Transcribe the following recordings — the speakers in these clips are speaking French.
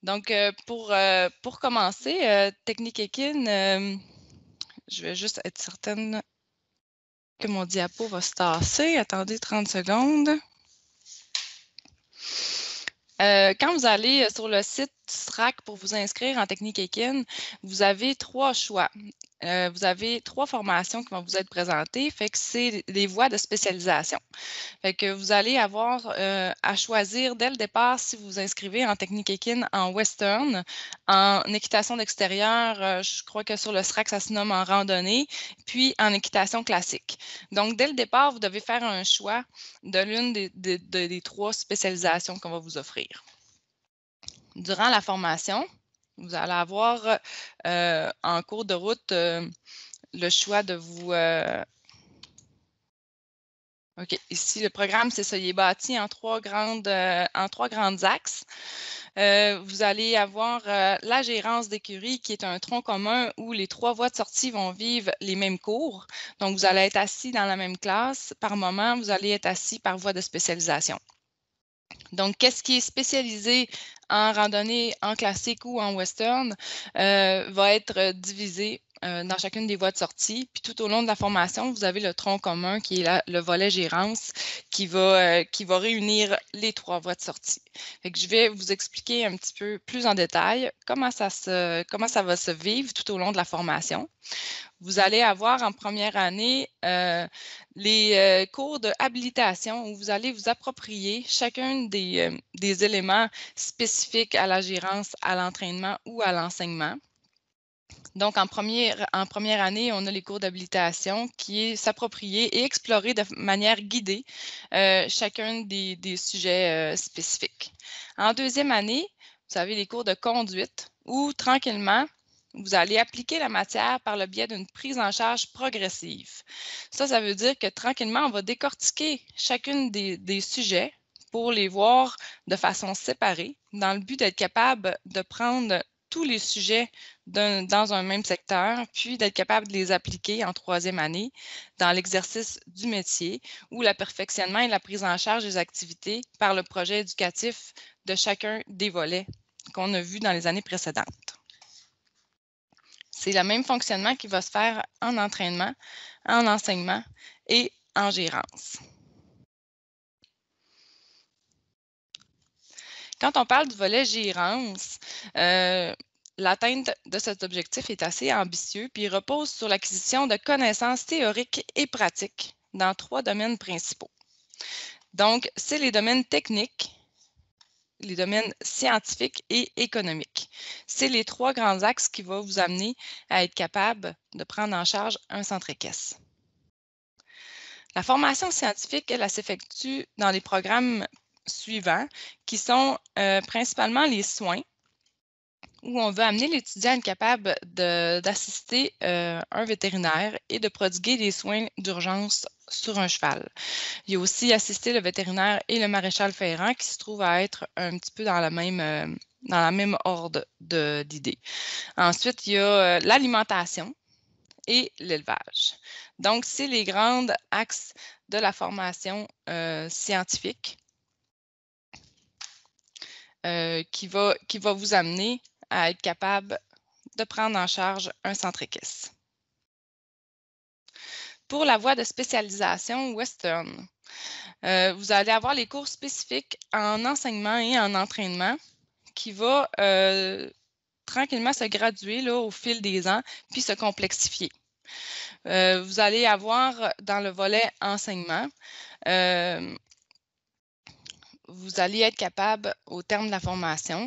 Donc, pour commencer, Technique Equine, je vais juste être certaine que mon diapo va se tasser. Attendez 30 secondes. Quand vous allez sur le site du SRAC pour vous inscrire en Technique Equine, vous avez 3 choix. Vous avez 3 formations qui vont vous être présentées, fait que c'est les voies de spécialisation. Fait que vous allez avoir à choisir dès le départ si vous vous inscrivez en technique équine en western, en équitation d'extérieur, je crois que sur le SRAC, ça se nomme en randonnée, puis en équitation classique. Donc, dès le départ, vous devez faire un choix de l'une des 3 spécialisations qu'on va vous offrir. Durant la formation, vous allez avoir en cours de route le choix de vous... OK, ici, le programme, c'est ça, il est bâti en 3 grandes axes. Vous allez avoir la gérance d'écurie, qui est un tronc commun où les 3 voies de sortie vont vivre les mêmes cours. Donc, vous allez être assis dans la même classe. Par moment, vous allez être assis par voie de spécialisation. Donc, qu'est-ce qui est spécialisé en randonnée, en classique ou en western, va être divisé dans chacune des voies de sortie. Puis tout au long de la formation, vous avez le tronc commun qui est le volet gérance qui va réunir les 3 voies de sortie. Fait que je vais vous expliquer un petit peu plus en détail comment ça va se vivre tout au long de la formation. Vous allez avoir en première année les cours de habilitation où vous allez vous approprier chacun des éléments spécifiques à la gérance, à l'entraînement ou à l'enseignement. Donc, en première année, on a les cours d'habilitation qui est s'approprier et explorer de manière guidée chacun des sujets spécifiques. En deuxième année, vous avez les cours de conduite où, tranquillement, vous allez appliquer la matière par le biais d'une prise en charge progressive. Ça veut dire que tranquillement, on va décortiquer chacune des sujets pour les voir de façon séparée dans le but d'être capable de prendre tous les sujets dans un même secteur, puis d'être capable de les appliquer en troisième année dans l'exercice du métier ou le perfectionnement et la prise en charge des activités par le projet éducatif de chacun des volets qu'on a vus dans les années précédentes. C'est le même fonctionnement qui va se faire en entraînement, en enseignement et en gérance. Quand on parle du volet gérance, l'atteinte de cet objectif est assez ambitieux, puis il repose sur l'acquisition de connaissances théoriques et pratiques dans 3 domaines principaux. Donc, c'est les domaines techniques, les domaines scientifiques et économiques. C'est les 3 grands axes qui vont vous amener à être capable de prendre en charge un centre équestre. La formation scientifique, elle s'effectue dans les programmes suivants, qui sont principalement les soins, où on veut amener l'étudiant à être capable d'assister un vétérinaire et de prodiguer des soins d'urgence sur un cheval. Il y a aussi assister le vétérinaire et le maréchal ferrant qui se trouvent à être un petit peu dans la même ordre d'idées. Ensuite, il y a l'alimentation et l'élevage. Donc, c'est les grands axes de la formation scientifique qui va vous amener à être capable de prendre en charge un centre équestre. Pour la voie de spécialisation western, vous allez avoir les cours spécifiques en enseignement et en entraînement qui va tranquillement se graduer là, au fil des ans puis se complexifier. Vous allez avoir dans le volet enseignement, vous allez être capable, au terme de la formation,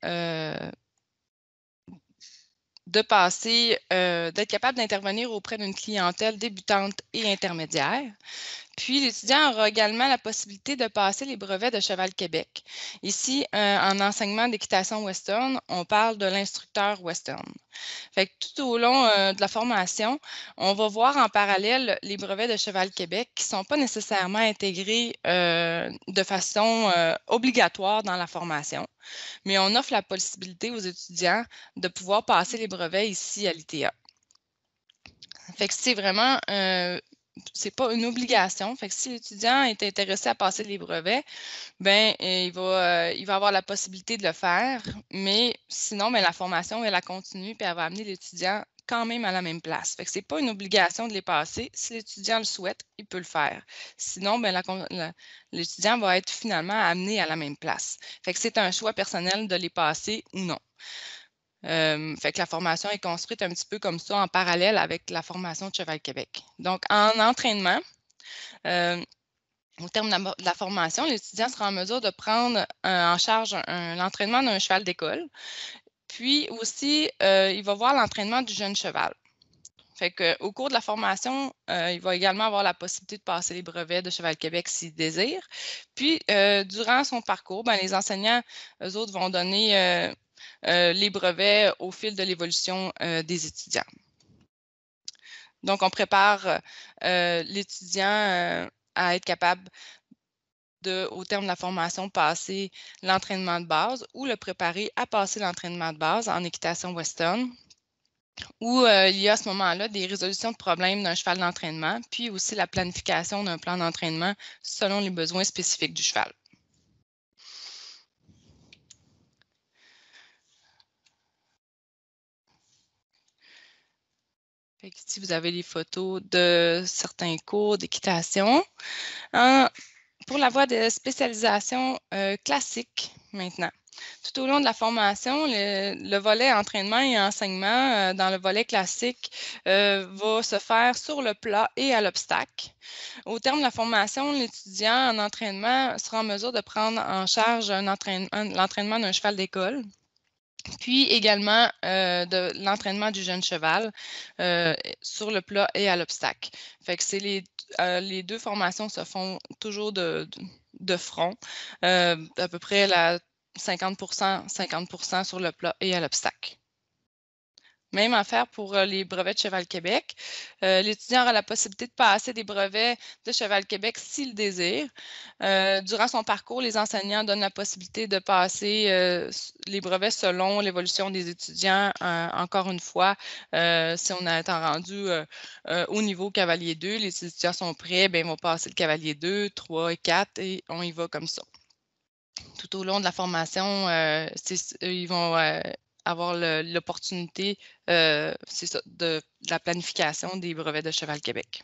d'être capable d'intervenir auprès d'une clientèle débutante et intermédiaire. Puis, l'étudiant aura également la possibilité de passer les brevets de Cheval Québec. Ici, en enseignement d'équitation western, on parle de l'instructeur western. Fait que tout au long de la formation, on va voir en parallèle les brevets de Cheval Québec qui ne sont pas nécessairement intégrés de façon obligatoire dans la formation, mais on offre la possibilité aux étudiants de pouvoir passer les brevets ici à l'ITA. Fait que c'est vraiment c'est pas une obligation. Fait que si l'étudiant est intéressé à passer les brevets, ben il va avoir la possibilité de le faire, mais sinon, ben, la formation, elle continue, puis elle va amener l'étudiant quand même à la même place. Fait que c'est pas une obligation de les passer. Si l'étudiant le souhaite, il peut le faire. Sinon, ben, l'étudiant va être finalement amené à la même place. Fait que c'est un choix personnel de les passer ou non. Fait que la formation est construite un petit peu comme ça en parallèle avec la formation de Cheval Québec. Donc, en entraînement, au terme de la formation, l'étudiant sera en mesure de prendre en charge l'entraînement d'un cheval d'école. Puis aussi, il va voir l'entraînement du jeune cheval. Fait qu'au cours de la formation, il va également avoir la possibilité de passer les brevets de Cheval Québec s'il désire. Puis, durant son parcours, ben, les enseignants, eux autres, vont donner les brevets au fil de l'évolution des étudiants. Donc, on prépare l'étudiant à être capable au terme de la formation, passer l'entraînement de base ou le préparer à passer l'entraînement de base en équitation western, où il y a à ce moment-là des résolutions de problèmes d'un cheval d'entraînement, puis aussi la planification d'un plan d'entraînement selon les besoins spécifiques du cheval. Ici, vous avez les photos de certains cours d'équitation. Pour la voie de spécialisation classique maintenant. Tout au long de la formation, le volet entraînement et enseignement dans le volet classique va se faire sur le plat et à l'obstacle. Au terme de la formation, l'étudiant en entraînement sera en mesure de prendre en charge l'entraînement d'un cheval d'école, puis également de l'entraînement du jeune cheval sur le plat et à l'obstacle. Fait que c'est les deux formations se font toujours de front, à peu près 50% sur le plat et à l'obstacle. Même affaire pour les brevets de Cheval Québec. L'étudiant aura la possibilité de passer des brevets de Cheval Québec s'il désire. Durant son parcours, les enseignants donnent la possibilité de passer les brevets selon l'évolution des étudiants. Encore une fois, si on est rendu au niveau cavalier 2, les étudiants sont prêts, bien, ils vont passer le cavalier 2, 3 et 4 et on y va comme ça. Tout au long de la formation, ils vont avoir l'opportunité, c'est ça, de la planification des brevets de Cheval Québec.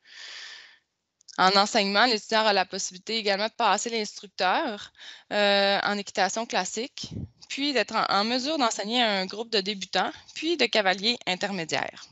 En enseignement, l'étudiant aura la possibilité également de passer l'instructeur en équitation classique, puis d'être en mesure d'enseigner à un groupe de débutants, puis de cavaliers intermédiaires.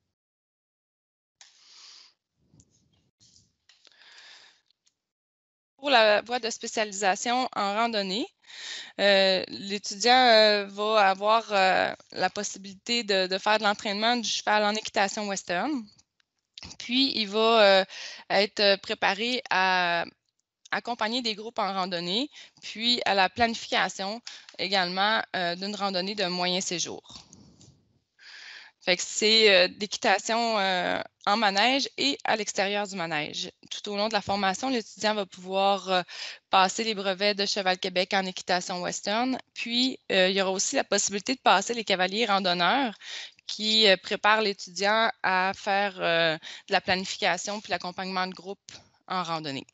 Pour la voie de spécialisation en randonnée, l'étudiant va avoir la possibilité de faire de l'entraînement du cheval en équitation western. Puis, il va être préparé à accompagner des groupes en randonnée, puis à la planification également d'une randonnée de moyen séjour. Fait que c'est d'équitation en manège et à l'extérieur du manège. Tout au long de la formation, l'étudiant va pouvoir passer les brevets de Cheval Québec en équitation western. Puis, il y aura aussi la possibilité de passer les cavaliers randonneurs qui préparent l'étudiant à faire de la planification puis l'accompagnement de groupe en randonnée.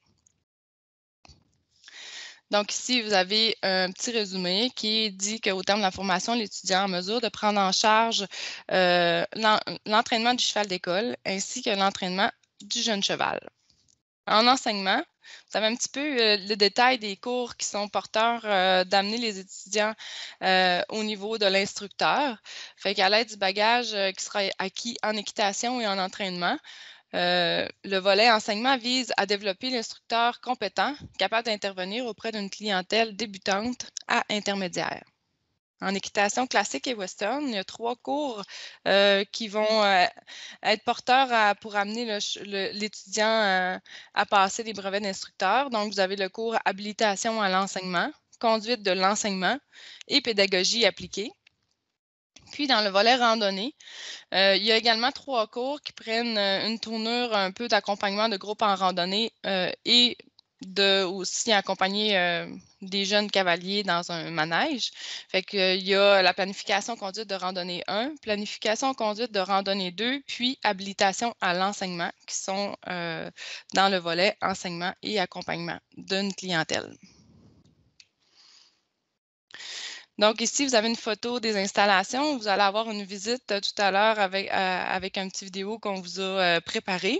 Donc ici, vous avez un petit résumé qui dit qu'au terme de la formation, l'étudiant est en mesure de prendre en charge l'entraînement du cheval d'école ainsi que l'entraînement du jeune cheval. En enseignement, vous avez un petit peu le détail des cours qui sont porteurs d'amener les étudiants au niveau de l'instructeur. Fait qu'à l'aide du bagage qui sera acquis en équitation et en entraînement, le volet enseignement vise à développer l'instructeur compétent, capable d'intervenir auprès d'une clientèle débutante à intermédiaire. En équitation classique et western, il y a 3 cours qui vont être porteurs pour amener l'étudiant à passer les brevets d'instructeur. Donc, vous avez le cours habilitation à l'enseignement, conduite de l'enseignement et pédagogie appliquée. Puis, dans le volet randonnée, il y a également 3 cours qui prennent une tournure un peu d'accompagnement de groupe en randonnée et de aussi accompagner des jeunes cavaliers dans un manège. Fait qu'il y a la planification conduite de randonnée 1, planification conduite de randonnée 2, puis habilitation à l'enseignement qui sont dans le volet enseignement et accompagnement d'une clientèle. Donc ici, vous avez une photo des installations. Vous allez avoir une visite tout à l'heure avec un petit vidéo qu'on vous a préparé.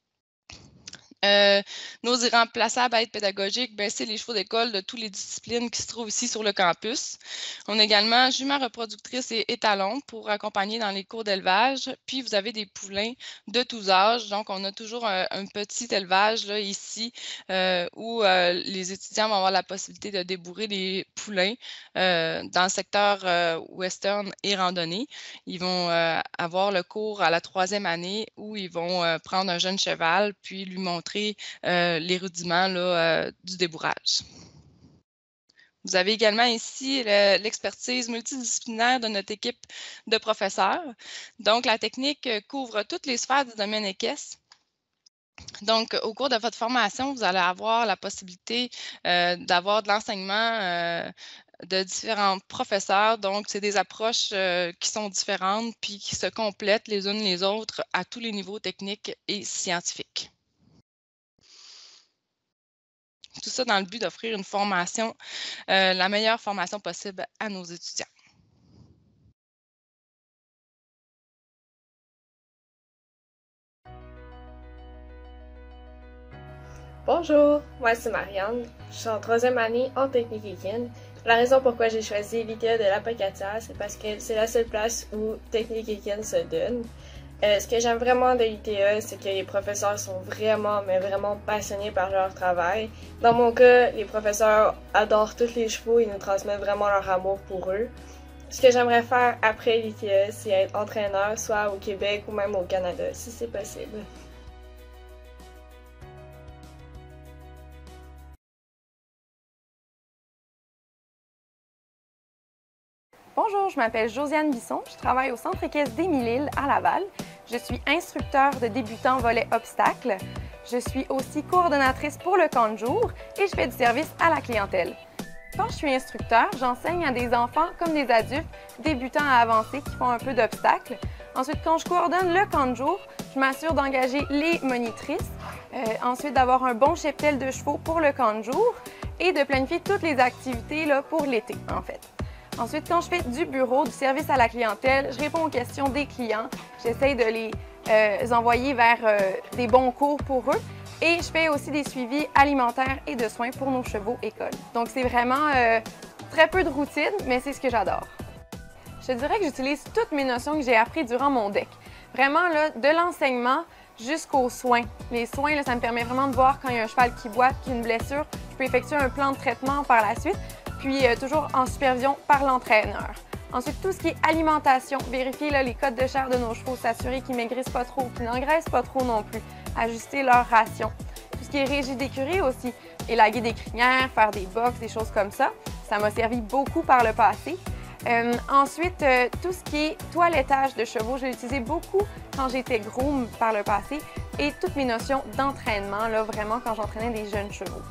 Nos irremplaçables à aide pédagogique, ben, c'est les chevaux d'école de toutes les disciplines qui se trouvent ici sur le campus. On a également jument reproductrice et étalons pour accompagner dans les cours d'élevage. Puis, vous avez des poulains de tous âges. Donc, on a toujours un petit élevage là, ici où les étudiants vont avoir la possibilité de débourrer les poulains dans le secteur western et randonnée. Ils vont avoir le cours à la 3e année où ils vont prendre un jeune cheval puis lui montrer les rudiments là, du débourrage. Vous avez également ici l'expertise multidisciplinaire de notre équipe de professeurs. Donc, la technique couvre toutes les sphères du domaine équestre. Donc, au cours de votre formation, vous allez avoir la possibilité d'avoir de l'enseignement de différents professeurs. Donc, c'est des approches qui sont différentes puis qui se complètent les unes les autres à tous les niveaux techniques et scientifiques. Tout ça dans le but d'offrir une formation, la meilleure formation possible à nos étudiants. Bonjour, moi c'est Marianne, je suis en 3e année en technique équine. La raison pourquoi j'ai choisi l'ITA de l'Apocatia, c'est parce que c'est la seule place où technique équine se donne. Ce que j'aime vraiment de l'ITA, c'est que les professeurs sont vraiment, mais vraiment passionnés par leur travail. Dans mon cas, les professeurs adorent tous les chevaux et nous transmettent vraiment leur amour pour eux. Ce que j'aimerais faire après l'ITA, c'est être entraîneur, soit au Québec ou même au Canada, si c'est possible. Bonjour, je m'appelle Josiane Bisson, je travaille au Centre équestre d'Émile-Île à Laval. Je suis instructeur de débutants volet obstacles. Je suis aussi coordonnatrice pour le camp de jour et je fais du service à la clientèle. Quand je suis instructeur, j'enseigne à des enfants comme des adultes, débutants à avancés qui font un peu d'obstacles. Ensuite, quand je coordonne le camp de jour, je m'assure d'engager les monitrices, ensuite d'avoir un bon cheptel de chevaux pour le camp de jour et de planifier toutes les activités là, pour l'été en fait. Ensuite, quand je fais du bureau, du service à la clientèle, je réponds aux questions des clients. J'essaie de les envoyer vers des bons cours pour eux. Et je fais aussi des suivis alimentaires et de soins pour nos chevaux écoles. Donc, c'est vraiment très peu de routine, mais c'est ce que j'adore. Je te dirais que j'utilise toutes mes notions que j'ai apprises durant mon DEC. Vraiment, là, de l'enseignement jusqu'aux soins. Les soins, là, ça me permet vraiment de voir quand il y a un cheval qui boite, qui a une blessure. Je peux effectuer un plan de traitement par la suite. Puis toujours en supervision par l'entraîneur. Ensuite, tout ce qui est alimentation, vérifier là, les codes de chair de nos chevaux, s'assurer qu'ils maigrissent pas trop, qu'ils n'engraissent pas trop non plus, ajuster leur ration. Tout ce qui est régie d'écurie aussi, élaguer des crinières, faire des box, des choses comme ça. Ça m'a servi beaucoup par le passé. Ensuite, tout ce qui est toilettage de chevaux, je l'ai utilisé beaucoup quand j'étais groom par le passé et toutes mes notions d'entraînement, là, vraiment quand j'entraînais des jeunes chevaux.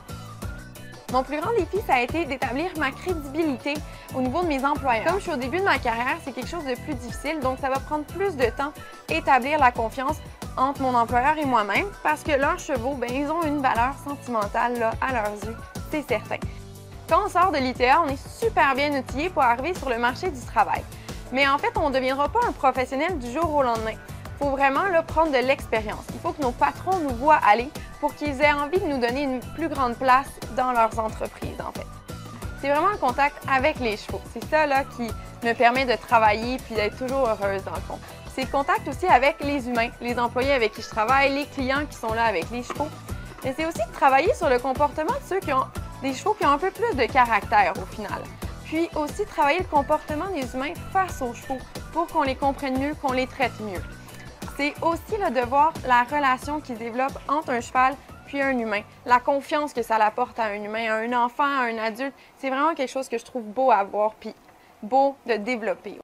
Mon plus grand défi, ça a été d'établir ma crédibilité au niveau de mes employeurs. Comme je suis au début de ma carrière, c'est quelque chose de plus difficile, donc ça va prendre plus de temps établir la confiance entre mon employeur et moi-même parce que leurs chevaux, ben, ils ont une valeur sentimentale là, à leurs yeux, c'est certain. Quand on sort de l'ITA, on est super bien outillé pour arriver sur le marché du travail. Mais en fait, on ne deviendra pas un professionnel du jour au lendemain. Il faut vraiment là, prendre de l'expérience. Il faut que nos patrons nous voient aller pour qu'ils aient envie de nous donner une plus grande place dans leurs entreprises, en fait. C'est vraiment le contact avec les chevaux. C'est ça là, qui me permet de travailler puis d'être toujours heureuse, dans le fond. C'est le contact aussi avec les humains, les employés avec qui je travaille, les clients qui sont là avec les chevaux. Mais c'est aussi de travailler sur le comportement de ceux qui ont des chevaux qui ont un peu plus de caractère, au final. Puis aussi travailler le comportement des humains face aux chevaux pour qu'on les comprenne mieux, qu'on les traite mieux. C'est aussi là, de voir la relation qui se développe entre un cheval puis un humain. La confiance que ça apporte à un humain, à un enfant, à un adulte, c'est vraiment quelque chose que je trouve beau à voir puis beau de développer.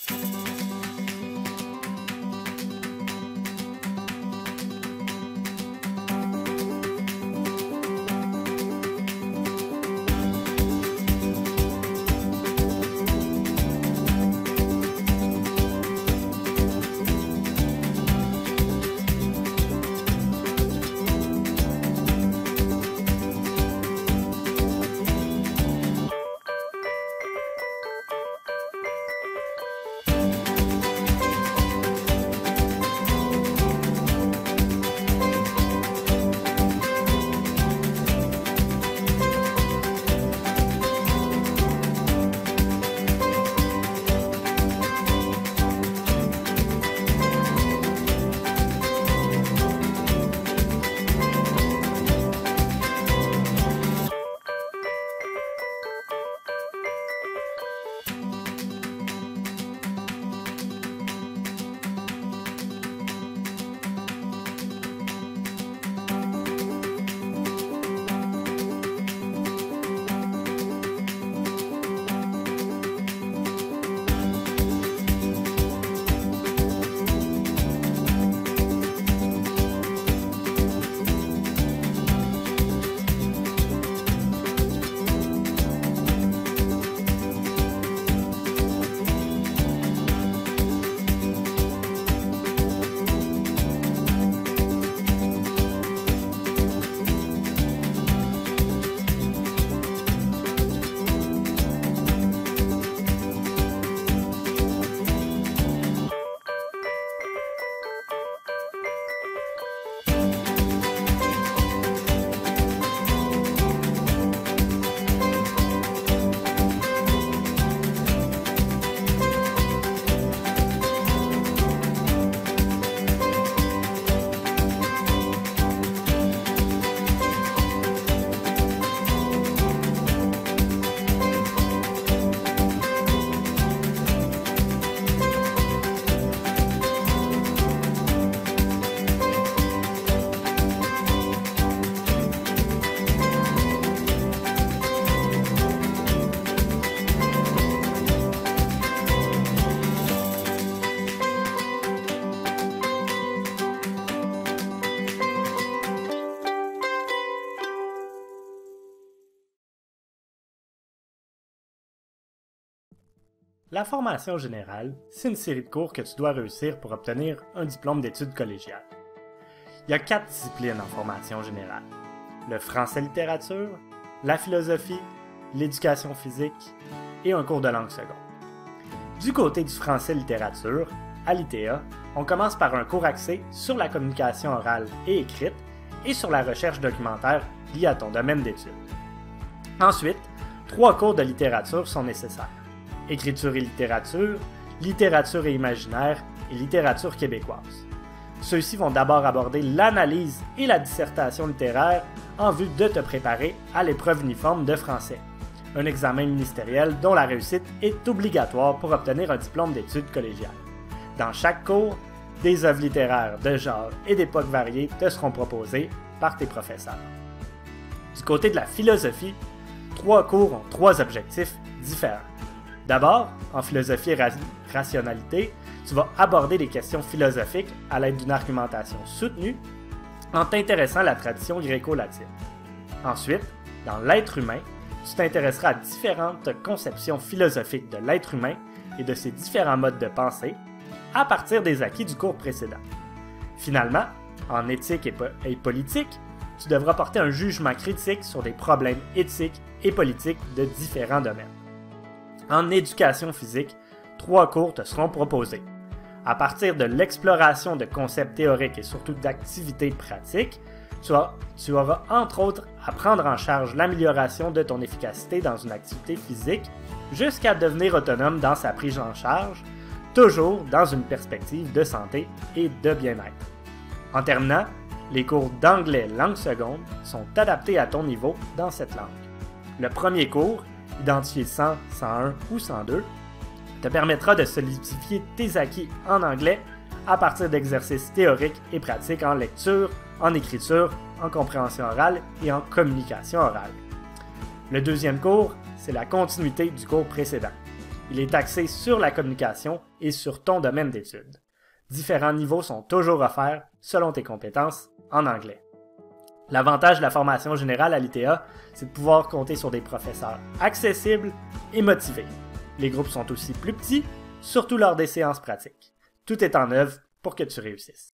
La formation générale, c'est une série de cours que tu dois réussir pour obtenir un diplôme d'études collégiales. Il y a 4 disciplines en formation générale: le français-littérature, la philosophie, l'éducation physique et un cours de langue seconde. Du côté du français-littérature, à l'ITA, on commence par un cours axé sur la communication orale et écrite et sur la recherche documentaire liée à ton domaine d'études. Ensuite, 3 cours de littérature sont nécessaires: écriture et littérature et imaginaire et littérature québécoise. Ceux-ci vont d'abord aborder l'analyse et la dissertation littéraire en vue de te préparer à l'épreuve uniforme de français, un examen ministériel dont la réussite est obligatoire pour obtenir un diplôme d'études collégiales. Dans chaque cours, des œuvres littéraires de genre et d'époques variées te seront proposées par tes professeurs. Du côté de la philosophie, 3 cours ont 3 objectifs différents. D'abord, en philosophie et rationalité, tu vas aborder des questions philosophiques à l'aide d'une argumentation soutenue en t'intéressant à la tradition gréco-latine. Ensuite, dans l'être humain, tu t'intéresseras à différentes conceptions philosophiques de l'être humain et de ses différents modes de pensée à partir des acquis du cours précédent. Finalement, en éthique et politique, tu devras porter un jugement critique sur des problèmes éthiques et politiques de différents domaines. En éducation physique, 3 cours te seront proposés. À partir de l'exploration de concepts théoriques et surtout d'activités pratiques, tu auras entre autres à prendre en charge l'amélioration de ton efficacité dans une activité physique jusqu'à devenir autonome dans sa prise en charge, toujours dans une perspective de santé et de bien-être. En terminant, les cours d'anglais langue seconde sont adaptés à ton niveau dans cette langue. Le premier cours, identifié 100, 101 ou 102, te permettra de solidifier tes acquis en anglais à partir d'exercices théoriques et pratiques en lecture, en écriture, en compréhension orale et en communication orale. Le deuxième cours, c'est la continuité du cours précédent. Il est axé sur la communication et sur ton domaine d'études. Différents niveaux sont toujours offerts selon tes compétences en anglais. L'avantage de la formation générale à l'ITA, c'est de pouvoir compter sur des professeurs accessibles et motivés. Les groupes sont aussi plus petits, surtout lors des séances pratiques. Tout est en œuvre pour que tu réussisses.